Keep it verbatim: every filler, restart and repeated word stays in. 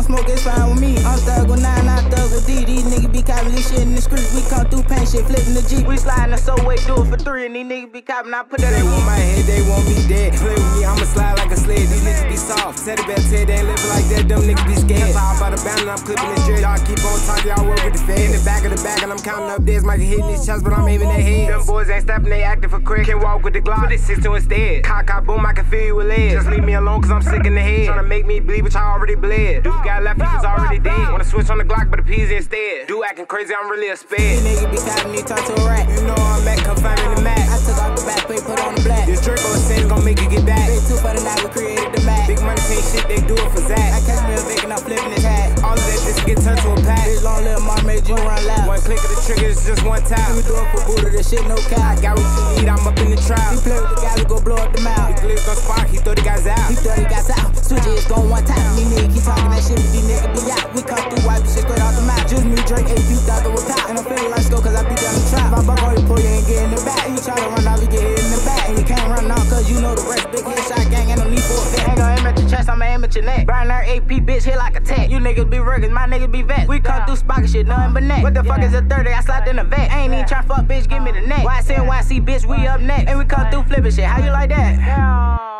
want smoke, it's fine with me. I'm thug with nine, I thug with D. These niggas be copping this shit in the streets. We come through paint shit, flipping the Jeep. We sliding the subway, do it for three, and these niggas be copping. I put that they in want my head, they want me dead. Play with me, I'ma slide like a sled. These niggas be soft. Teddy bear Ted, they ain't living like that. Them niggas be scared. All about the bound and I'm clipping the dread. Y'all keep on talking, y'all work with the fed. In the back of the bag, and I'm counting up days. Michael hitting these shots, but I'm aiming their heads. Them boys ain't stepping, they acting for crack. Can't walk with the Glock, put this six to instead. Cock, cock, boom, I can feel you with lead. Just leave me alone, cause I'm sick in the head. Tryna make me bleed, but y'all already bled. Dude got left, he was already dead. Wanna switch on the Glock, but the P's instead. Dude acting crazy, I'm really a sped. These niggas be copping, me talk to a rat. You know I'm at, come find me in the Mac. I took off the back plate, put on the black. This Draco sin gon' make you get back. Big two for the night, we created the Mac. Big money pay shit, they do it for Zach. I catch me a Vic and I'm flipping his hat. All of that just get turned to a pack. This long little mom made you run loud. One click of the trigger, it's just one time. We do it for Buddha, this shit no cap. I got what you need, I'm up in the trial. He play with the guy, we go blow up the mouth. The glitch gon' spark, he throw the guys out. He thought he got out. Switch it, it's going one time. These niggas keep talking that shit, but these niggas be out. We come through, wipe the shit straight off the mouth. Juice me, Drake, A P, thought it was top. And I'm feeling like Sco, cause I be down the trap. If I buck on you, pull you ain't getting the back. You try to run off, you get hit in the back. And you can't run off, cause you know the rest. Big hit shot gang, ain't no need for a vet. Ain't gon' aim at your chest, I'ma aim at your neck. Burn her A P, bitch, hit like a tech. You niggas be ruggers, my niggas be vets. We come through spockin' shit, nothing but neck. What the fuck is a thirty? I slapped in the vet. Ain't even tryna fuck, bitch, give me the neck. Y C N Y C, bitch, we up next. And we come through flipping shit, how you like that?